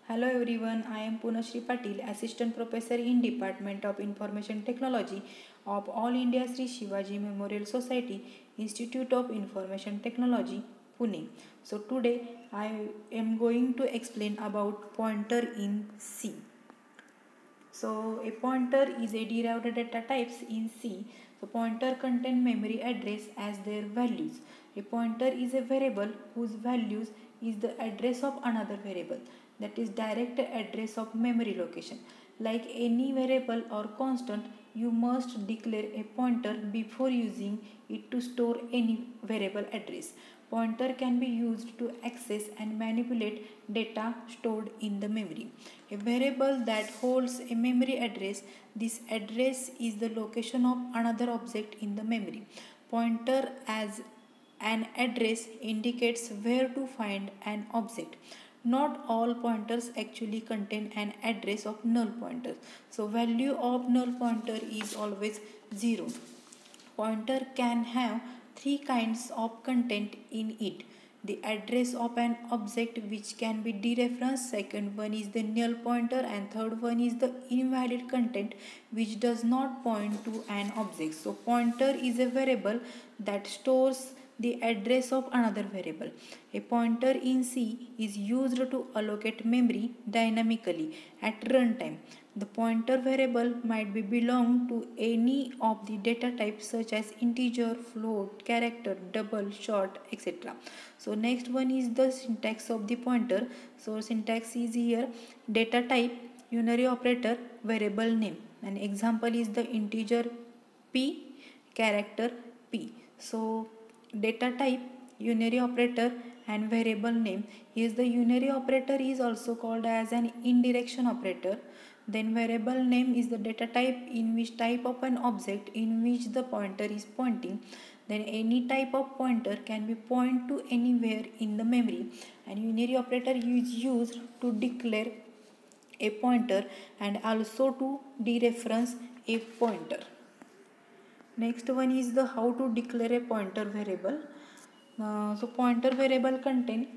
Hello everyone, I am Punashri Patil, Assistant Professor in Department of Information Technology of All India Sri Shivaji Memorial Society, Institute of Information Technology, Pune. So today I am going to explain about pointer in C. So a pointer is a derived data types in C. So pointer contain memory address as their values. A pointer is a variable whose values is the address of another variable, that is direct address of memory location. Like any variable or constant, you must declare a pointer before using it to store any variable address. Pointer can be used to access and manipulate data stored in the memory. A variable that holds a memory address, this address is the location of another object in the memory. Pointer as an address indicates where to find an object. Not all pointers actually contain an address of null pointers. So value of null pointer is always 0. Pointer can have three kinds of content in it. The address of an object which can be dereferenced, second one is the null pointer, and third one is the invalid content which does not point to an object. So pointer is a variable that stores the address of another variable. A pointer in C is used to allocate memory dynamically at runtime. The pointer variable might be belong to any of the data types such as integer, float, character, double, short, etc. So next one is the syntax of the pointer. So syntax is here: data type, unary operator, variable name. An example is the integer p, character p. So data type, unary operator, and variable name is the unary operator is also called as an indirection operator. Then variable name is the data type in which type of an object in which the pointer is pointing. Then any type of pointer can be point to anywhere in the memory, and unary operator is used to declare a pointer and also to dereference a pointer. Next one is the how to declare a pointer variable. So pointer variable contain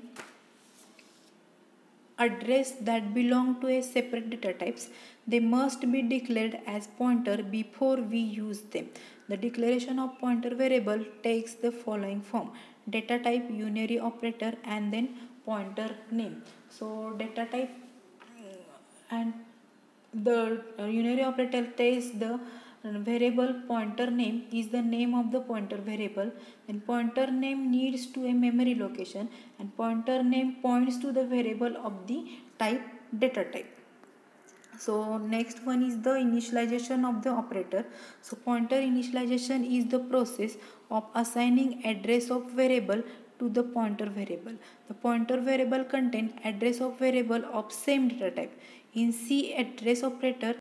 address that belong to a separate data types. They must be declared as pointer before we use them. The declaration of pointer variable takes the following form: data type, unary operator, and then pointer name. So data type and the unary operator takes the variable. Pointer name is the name of the pointer variable, and pointer name needs to a memory location, and pointer name points to the variable of the type data type. So next one is the initialization of the operator. So pointer initialization is the process of assigning address of variable to the pointer variable. The pointer variable contain address of variable of same data type. In C, address operator